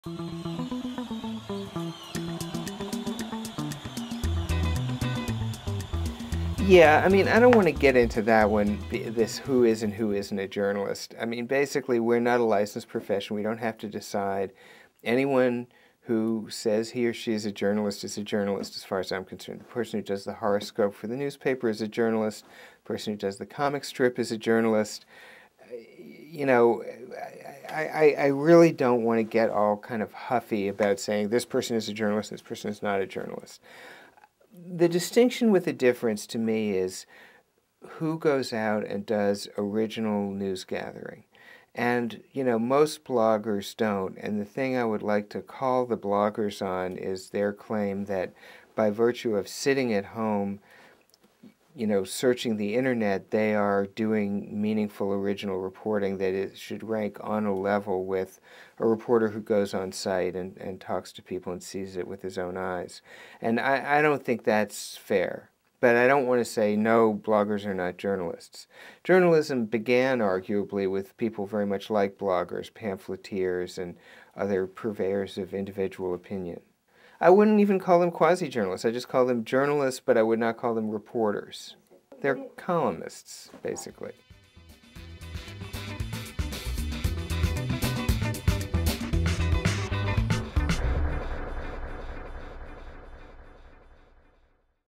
Yeah, I mean, I don't want to get into that one, this who is and who isn't a journalist. I mean, basically, we're not a licensed profession. We don't have to decide. Anyone who says he or she is a journalist as far as I'm concerned. The person who does the horoscope for the newspaper is a journalist. The person who does the comic strip is a journalist. You know, I really don't want to get all kind of huffy about saying this person is a journalist, this person is not a journalist. The distinction with the difference to me is who goes out and does original news gathering. And, you know, most bloggers don't. And the thing I would like to call the bloggers on is their claim that by virtue of sitting at home, you know, searching the internet, they are doing meaningful original reporting that it should rank on a level with a reporter who goes on site and talks to people and sees it with his own eyes. And I don't think that's fair. But I don't want to say, no, bloggers are not journalists. Journalism began, arguably, with people very much like bloggers, pamphleteers, and other purveyors of individual opinion. I wouldn't even call them quasi-journalists. I just call them journalists, but I would not call them reporters. They're columnists, basically.